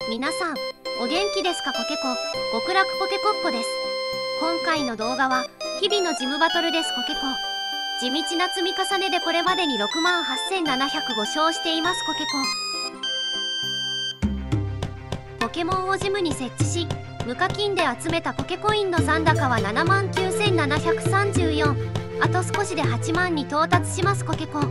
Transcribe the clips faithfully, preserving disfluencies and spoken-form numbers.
皆さんお元気ですか？コケコ極楽ポケコッコです。今回の動画は日々のジムバトルです。コケコ地道な積み重ねでこれまでにろくまんはっせんななひゃくご勝しています。コケコポケモンをジムに設置し無課金で集めたポケコインの残高はななまんきゅうせんななひゃくさんじゅうよん。あと少しではちまんに到達します。コケコ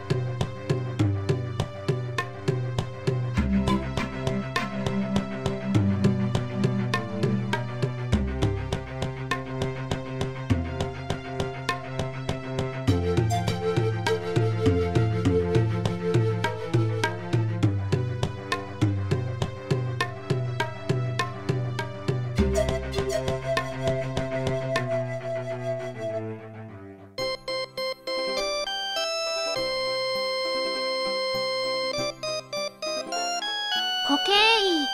コケイ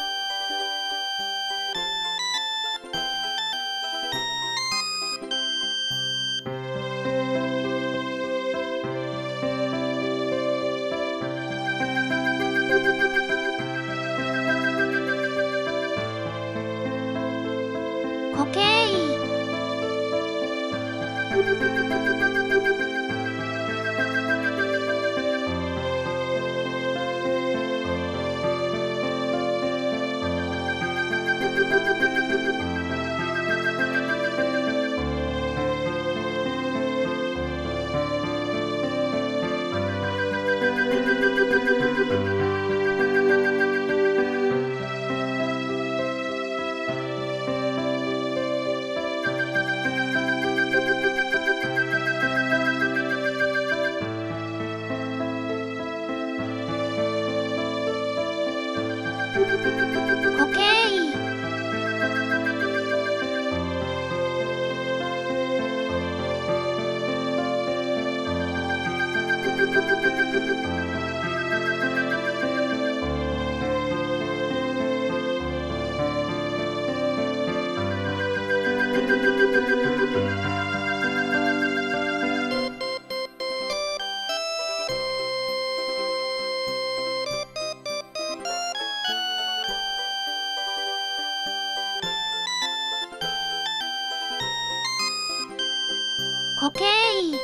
コケイコケイコケイ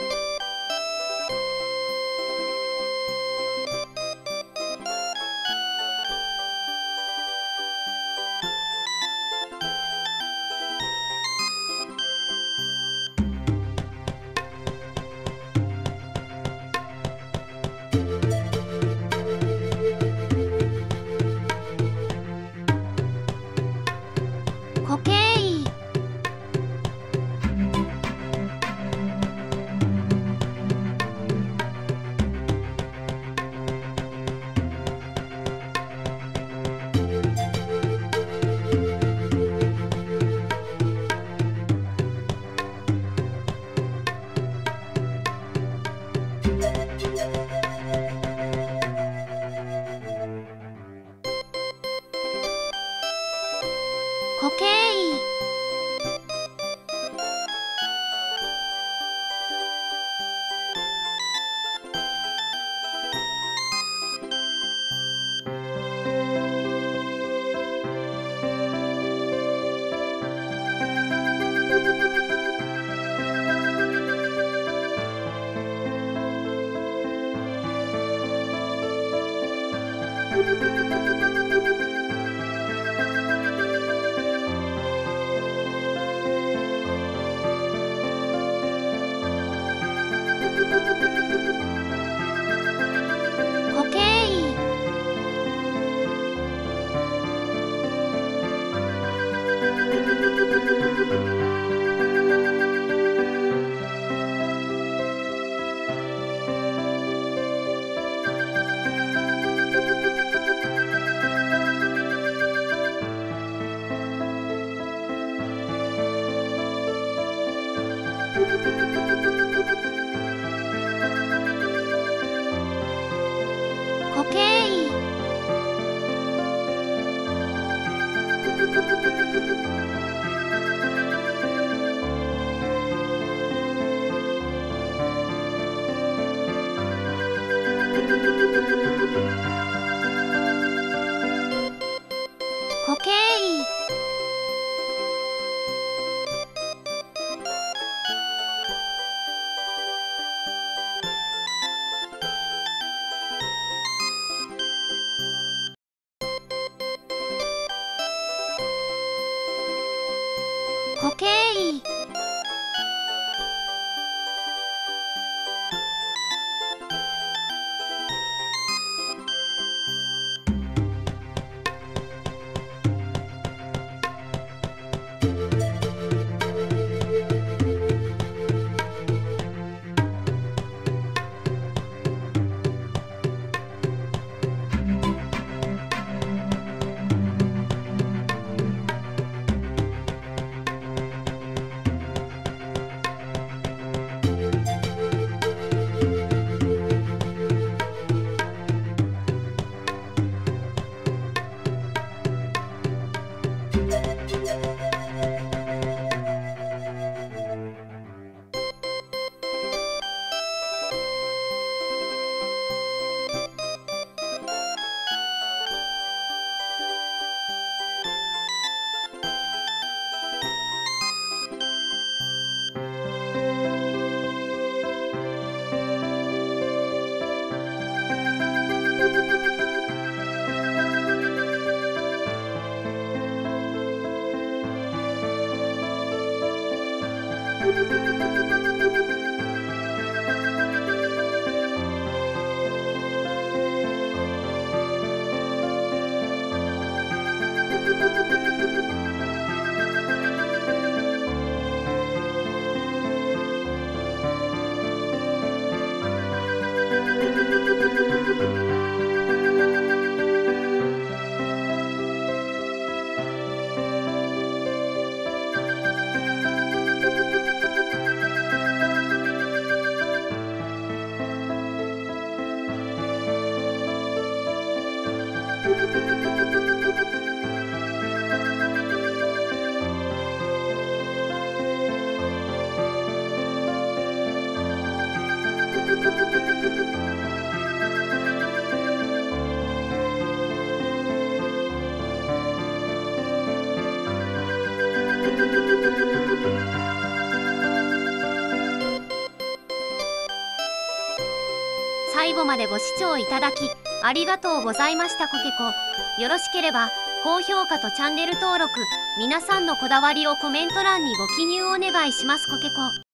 コケイコケイ固形医。固形医。最後までご視聴いただきありがとうございました。コケコ、よろしければ高評価とチャンネル登録、皆さんのこだわりをコメント欄にご記入お願いします。コケコ。